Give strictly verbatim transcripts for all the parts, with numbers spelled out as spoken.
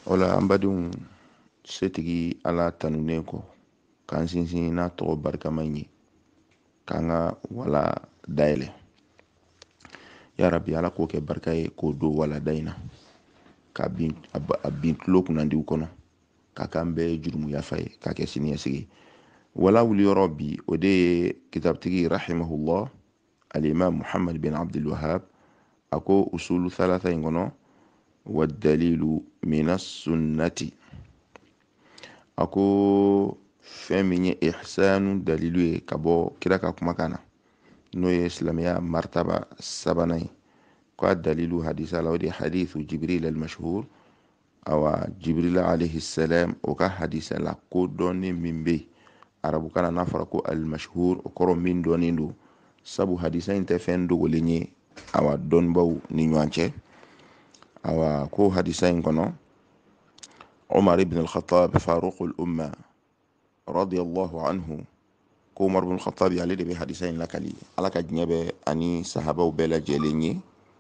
Wala an badenw setigi ala tanunen kɔ k'an sinsin n'a tɔgɔ barikaman ye k'an ka wala dayɛlɛ. Ya Rabbi, ala k'o kɛ barika ye k'o don walada in na k'a bin a bin tulo kunnandiw kɔnɔ k'a k'an bɛɛ jurumu yafa ye k'a kɛ siniɲɛsigi. Wala wuli yɔrɔ bi o de ye kitabtigi rahimahullah al-imam Muhammad bin Abdul Wahhab a ko usulu thalatha in kɔnɔ wa dalilu minas sunnati. A ko fɛn min ye ihsanu dalilu ye ka bɔ kira ka kumakan na n'o ye silamɛya martaba sabanan ye ko a dalilu hadisa la o de hadithu Jibril al-mashhur. Awa Jibril alayhi salam o ka hadisa la ko dɔnnen min bɛ arabukan na n'a fɔra ko al-mashhur o kɔrɔ min dɔnnen don, sabu hadisa in tɛ fɛn dogolen ye awa dɔnnibaw ni ɲɔgɔn cɛ. Awa ko hadisa in kɔnɔ Umar ibn al-Khattab faruqul umma radiyallahu anhu ko Umar ibn al-Khattab ale de bɛ hadisa in lakali, ala ka diɲɛ bɛ ani sahabaw bɛɛ lajɛlen ye.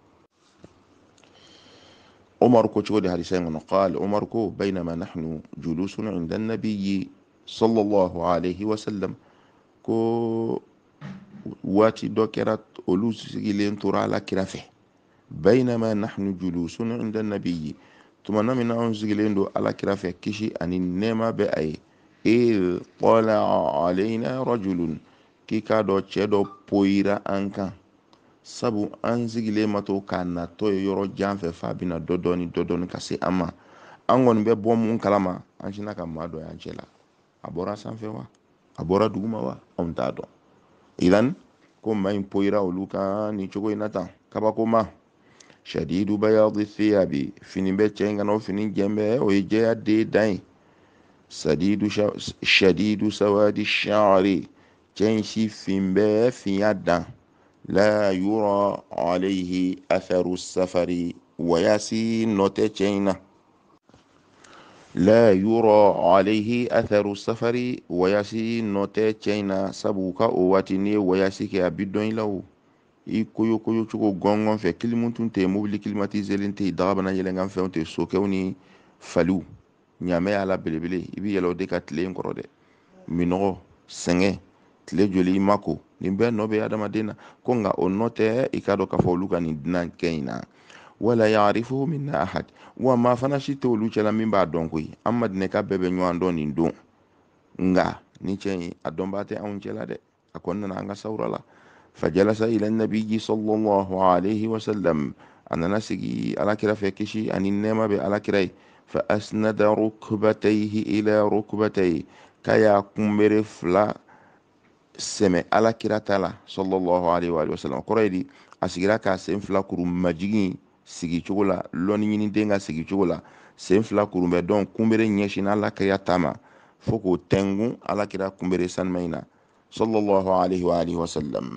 Umar ko cogo di hadisa in kɔnɔ? Qala Umar ko baynama nahnu julusun inda an-nabiyyi sallallahu alayhi wa sallam, ko waati dɔ kɛra olu sigilen tora ala kira fɛ. Baynama nahnu julusun inda an-nabiyyi, tumana min na anw sigilen do ala kira fɛ kisi ani nɛɛma bɛ a ye. Il tala alayna rajulun, k'i k'a dɔ cɛ dɔ poyira an kan, sabu an sigilen ma to k'a natɔ ye yɔrɔ jan fɛ f'a bɛna dɔ dɔɔni dɔ dɔɔni ka se an ma. An kɔni bɛ bɔ mun kalama an sina ka maa dɔ y'an cɛ la. A bɔra sanfɛ wa? A bɔra duguma wa? Anw t'a dɔn. Idan ko maa in poyira olu kan ni cogo in na tan, kabako ma. Shadidu bayadi thiyabi, fini bɛ cɛ in kan o fini jɛnbɛ o ye jɛya den dan ye. Sadidu shadidu sawadi sha'ri, cɛ in si fin bɛ finya dan. La yura alayhi atharu safari, wayasi nɔtɛ cɛ in na. La yura alayhi atharu safari, wayasi nɔtɛ cɛ in na, sabu ka o waati ni ye wayasi kɛ a bi dɔn i la o. I koyo koyo cogo gɔngɔn fɛ, kilimu tun tɛ yen, mobili climatiselen tɛ yen, dagabana yɛlɛnkan fɛnw tɛ, sokɛw ni faliw, ɲamɛ y'a la belebele, i bi yɛlɛ o de ka tile in kɔrɔ dɛ. Minɔgɔ, sɛgɛn, tile joli i ma ko, nin bɛɛ nɔ bɛ adamaden na, ko nka o nɔ tɛ i ka dɔn k'a fɔ olu ka nin dunan kɛ in na. Wala ya'rifuhu minna ahad, wa maa fana si tɛ olu cɛla min b'a dɔn koyi, an ma dinɛ ka bɛɛ bɛ ɲɔgɔn dɔn nin don, nka ni cɛ in a dɔnbaa tɛ anw cɛla dɛ, a kɔni nana an ka sawura la. Fajalasa ila nabiyyi sallallahu alayhi wa sallam, a nana sigi alakira fɛ kisi ani nɛɛma bɛ alakira ye. Fa asnada rukbatayhi ila rukbatayhi, k'a y'a kunbere fila sɛmɛ alakira ta la sallallahu alayhi wa sallam. Kɔrɔ ye di, a sigira k'a sen fila kuru majigin sigi cogo la, lɔni ɲini den ka sigi cogo la, sen fila kurun bɛ dɔn kunbere ɲɛsin alakira ta ma fo k'o tɛngun alakira kunbere sanuma in na sallallahu alayhi wa alihi wa sallam.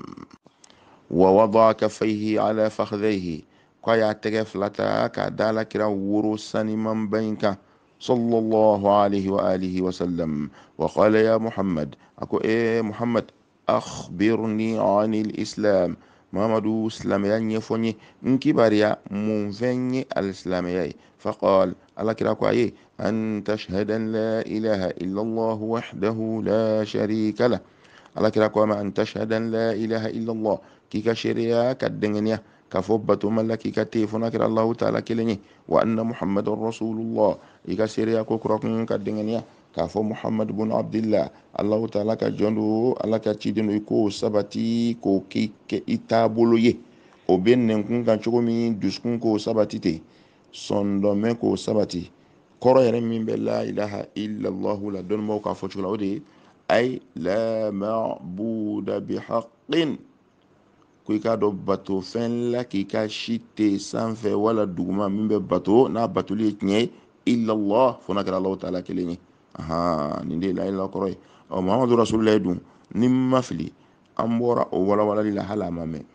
Wa wada'a kaffayhi ala fakhdhayhi, ko a y'a tɛgɛ fila ta k'a da alakira woro saniman ba in kan sallallahu alayhi wa alihi wa sallam. Wa qala ya Muhammad, a ko e Muhammad, akhbirni anil islam, Muhammadu silamɛya ɲɛfɔ n ye, n kibariya mun fɛn ye alisilamɛya ye. Faqal, alakira ko a ye, an tashhada an la ilaha illallah wahdahu la sharika lah. Alakira ko a ma, an tashhada an la ilaha illallah, k'i ka seereya ka dɛngɛniya k'a fɔ batoma la k'i ka te fo n'a kɛra Allahu taala kelen ye. Wa anna Muhammadan rasulullah, i ka seereya ko kurakun ka dɛngɛniya k'a fɔ Muhammad bin Abdillah Allahu taala ka jɔn do, ala ka ciden do, i k'o sabati k'o k'i kɛ i taabolo ye. O bɛ nɛnkun kan cogo min dusukun k'o sabati ten, sɔndɔmɛ k'o sabati. Kɔrɔ yɛrɛ min bɛ la ilaha illallahu la dɔnnibaw k'a fɔ cogo la o de ye ay la ma'buda bihaqqin, ko i k'a dɔn bato fɛn la k'i ka si tɛ sanfɛ wala duguma min bɛ bato n'a batoli ye tiɲɛ ye illallah, fo n'a kɛra Allahu taala kelen ye. Ahan, nin de ye la ilaha kɔrɔ ye. Ɔ Muhammadu rasulullah dun, ni ma fili an bɔra o walawalali la hali a ma mɛn.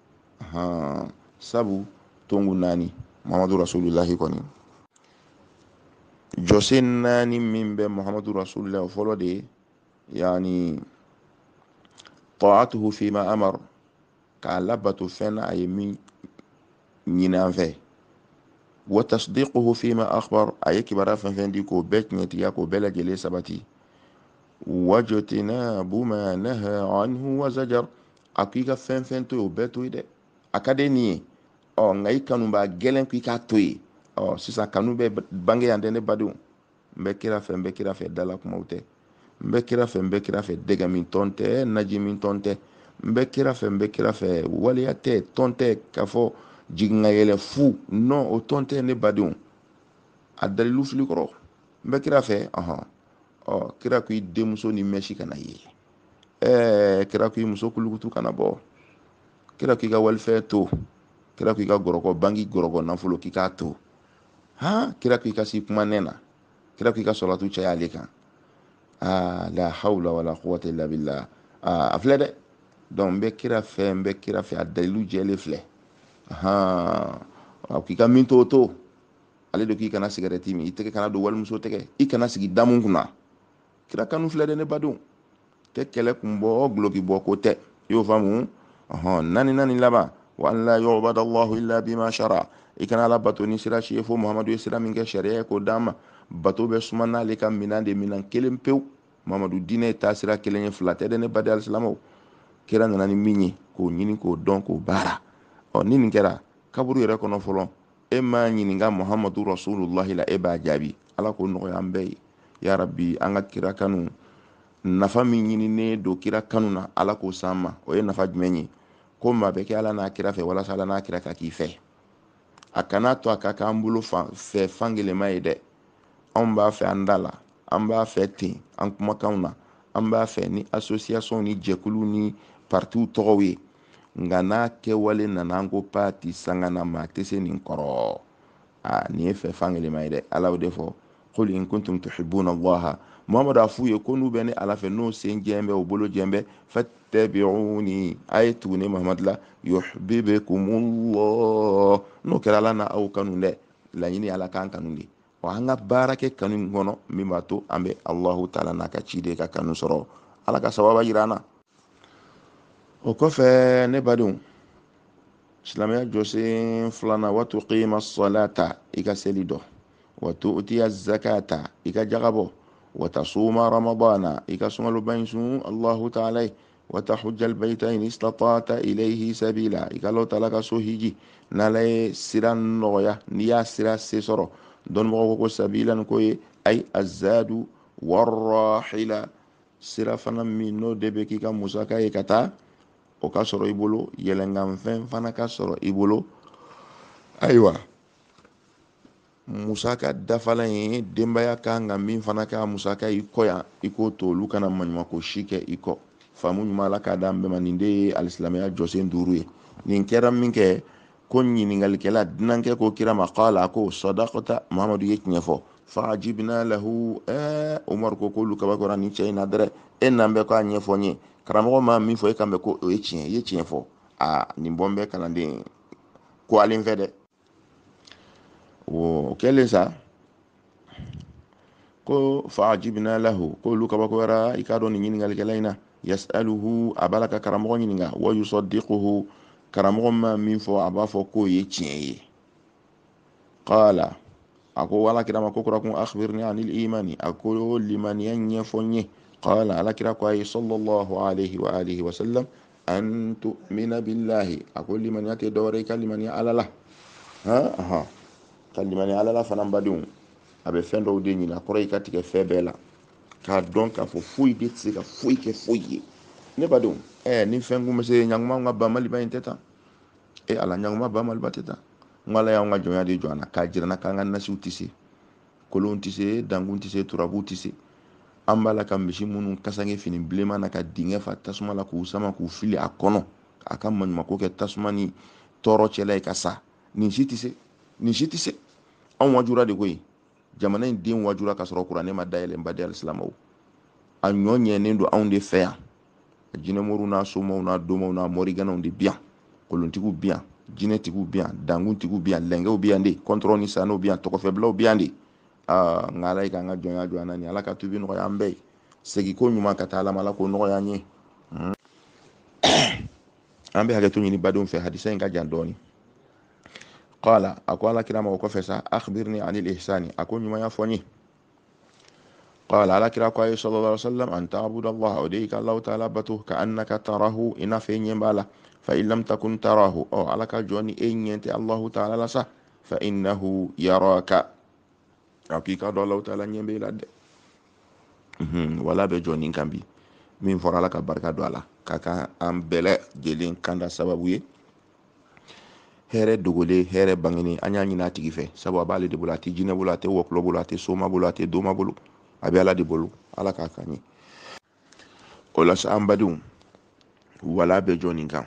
Ahan, sabu tongu naani Muhammadu rasulullah kɔni, jɔsen naani min bɛ Muhammadu rasulullah o fɔlɔ de ye yani ta'atuhu fima amar, k'a labato fɛn na a ye min ɲini an fɛ. وتصديقه فيما أخبر أي كبار فندي كو بيت نتيا كو بلا جلي سبتي واجتناب ما نهى عنه وزجر أكيد فن فن تو بيتو ده أكاديني أو نعي كانوا بعجلن كي كاتوي أو سيسا كانوا ببانجي عندنا بدو بكرة فن بكرة في دلك موته بكرة فن بكرة في دعا من تونته نجي من تونته بكرة فن بكرة في وليته تونته كفو jigngayele fu no o tonte ne badun adalilu fili koro mbe kira fe aha o kira ku demuso ni meshi kana ye eh kira ku muso kulugutu kana bo kira ku ga welfare to kira ku ga goroko bangi goroko na fulo ki ka to ha kira ku ka si kuma nena kira ku ka salatu cha alika ah la hawla wala quwwata illa billah ah aflede donc mbe kira fe mbe kira fe adalilu jele fle ha kika min to to ale do ki kana cigarette mi iteke kana do wal muso teke i kana sigi damun kuna kira kanu flede ne badun te kele kumbo gloki bo ko te yo famu aha nani nani laba wa an la yu'badu Allah illa bima shara ikana la bato ni sira shi fo Muhammadu sira min ke sharia ko dama bato be sumana le kam minande minan kelem pew Muhammadu dine ta sira kelen flate de ne badal islamo kira nani minyi ko nyini ko don ko bara o ni nin kɛra kaburu yɛrɛ kɔnɔ fɔlɔ e ma ɲininka Muhammadu Rasulullahi la e b'a jaabi ala ko nɔgɔya an bɛɛ ye ya rabbi an ka kira kanu nafa min ɲininen do kira kanu na ala k'o s'an ma o ye nafa jumɛn ye ko maa bɛ kɛ ala n'a kira fɛ walasa ala n'a kira ka k'i fɛ a kana to a ka k'an bolo fɛ fangelema ye dɛ anw b'a fɛ an da la an b'a fɛ ten an kumakanw na an b'a fɛ ni association ni jɛkulu ni partiw tɔgɔw ye nga n'a kɛwale nana an ko pati sanga na ma tɛ se nin kɔrɔ a nin ye fɛ fangelema ye dɛ ala o de fɔ qul in kuntum tuhibbuna allaha Muhammadu a f'u ye ko n'u bɛ ni ala fɛ n'o sen jɛn bɛ o bolo jɛn bɛ fattabi'uni a ye tugu ne Muhammadu la yuhbibkumullah n'o kɛra ala na aw kanu dɛ laɲini ala k'an kanu de wa an ka baara kɛ kanu kɔnɔ min b'a to an bɛ Allahu taala n'a ka ciden ka kanu sɔrɔ ala ka sababa jira an na o kɔfɛ ne badenw silamɛya jɔsen filanan wa tuqima salata i ka seli dɔ wa tu'tiya zakata i ka jagabɔ wa tasuma ramadana i ka sunkaloba in sun Allahu taala ye wa tahujja albayta in istata'ta ilayhi sabila i ka Allahu taala ka so hiji n'ala ye sira nɔgɔya n'i y'a sira se sɔrɔ dɔnnibagaw ko ko sabila ni ko ye ay azadu warrahila sira fana min n'o de bɛ k'i ka musaka ye ka taa o ka sɔrɔ i bolo yɛlɛnkanfɛn fana ka sɔrɔ i bolo ayiwa musaka dafalan ye denbaya kan ka min fana ka musaka i kɔ yan i k'o to olu kana maɲumako si kɛ i kɔ faamu ɲuman ala k'a d'an bɛɛ ma nin de ye alisilamɛya jɔsen duuru ye nin kɛra min kɛ ko ɲiningalikɛla dunankɛ ko kira ma qala ko sadaqata Muhammadu ye tiɲɛ fɔ fa'ajibna lahu ɛɛ Umaru ko k'olu kabakɔra nin cɛ in na dɛrɛ e nan bɛ k'a ɲɛfɔ n ye karamɔgɔ ma min fɔ e kan bɛ ko o ye tiɲɛ i ye tiɲɛ fɔ aa nin bɔ n bɛ kalanden ko alen fɛ dɛ o kɛlen sa ko fa'ajibna lahu k'olu kabakɔra i k'a dɔn nin ɲiningalikɛla in na yas'aluhu a b'a la ka karamɔgɔ ɲininka wa yusaddiquhu karamɔgɔ ma min fɔ a b'a fɔ k'o ye tiɲɛ ye qala a ko ala kira ma ko kura kun akhbirni anil imani a ko limaniya ɲɛfɔ n ye qala ala kira ko a ye sallallahu alaihi wa alihi wa sallam an tu'mina billahi a ko limaniya tɛ dɔwɛrɛ i ka limaniya ala la ha aha ka limaniya ala la fana badenw a bɛ fɛn dɔw de ɲini a kɔrɔ i ka tigɛ fɛn bɛɛ la k'a dɔn k'a fɔ foyi de tɛ se ka foyi kɛ foyi ye ne badenw eh ni fɛn kun bɛ se ɲanguma ka ban maliba in tɛ tan e ala ɲanguma ban maliba tɛ tan n ala y'anw ka jɔnya de jɔ an na k'a jira na k'an ka nasiw tɛ se kolon tɛ se dankun tɛ se turabu tɛ se an b'a la ka misi minnu kasange fini bilenman na ka dingɛ fa tasuma la k'u sama k'u fili a kɔnɔ a ka maɲumako kɛ tasuma ni tɔɔrɔ cɛla ye ka sa nin si tɛ se nin si tɛ se anw wajura de ko ye jamana in den wajura ka sɔrɔ kuranɛ ma dayɛlɛ n baden alisilamɛw a ɲɔ ɲɛnen don anw de fɛ yan jinɛmɔriw n'a somaw n'a domaw n'a mɔriganaw de bi yan kolontigiw bi yan jinɛtigiw bi yan dankuntigiw bi yan lɛnkɛw bi yan de kɔntɔrɔ ni sanow bi yan tɔgɔfɛbilaw bi yan de aa nka ala ye k'an ka jɔnya jɔ an na ni ala ka tubi nɔgɔya an bɛɛ ye segin ko ɲuman ka taa ala ma ala k'o nɔgɔya an ye an bɛ hakɛto ɲini badenw fɛ hadisa in ka jan dɔɔni qala ako ala kira ma ko fesa akhbirni anil ihsani ako nyuma ya foni qala ala kira ko sallallahu alaihi wasallam an ta'budu allah wa dika allah ta'ala batu ka annaka tarahu ina fe nyembala fa in lam takun tarahu o ala ka joni e nyente allah ta'ala la sa fa innahu yaraka hakika do allah ta'ala nyembe ladde wala be joni kambi min fora ala ka barka do ala kaka am bele jelin kanda sababu ye here dugule here bangini anya nyina tigi fe sababu bale de bulati jine bulati woklo bulati soma bulati doma bulu abi ala de bulu ala ka kanyi ola sa ambadum wala be joni kam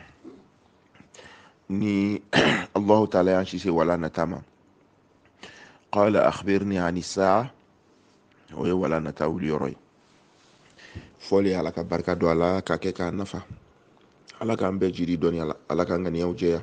ni allah ta'ala yan shi se wala natama qala akhbirni an as-sa'a wa wala natawli yoroy foli ala ka barka do ala ka ke ka nafa ala ka ambe jiri doni ala ala ka ngani yawjeya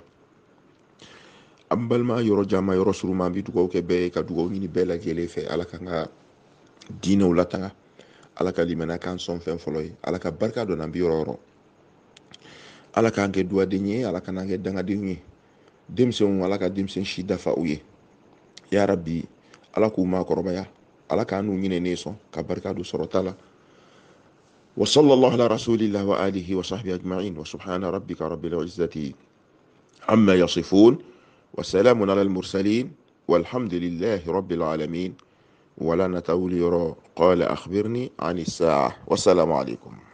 ambal ma yoro jama yoro suruma bi dugo ke be ka dugo ni be la gele fe ala ka nga dina wala tanga ala ka limana kan son fen foloy ala ka barka do nambi yoro ala ka nge duwa denye ala ka nge danga denye demsen ala ka demsen shi dafa uye ya rabbi ala ku ma korobaya ala ka nu nyine ne so ka barka do sorotala وصلى الله على رسول الله وآله وصحبه أجمعين وسبحان ربك رب العزة عما يصفون وسلام على المرسلين والحمد لله رب العالمين ولا نتولي قال أخبرني عن الساعة والسلام عليكم.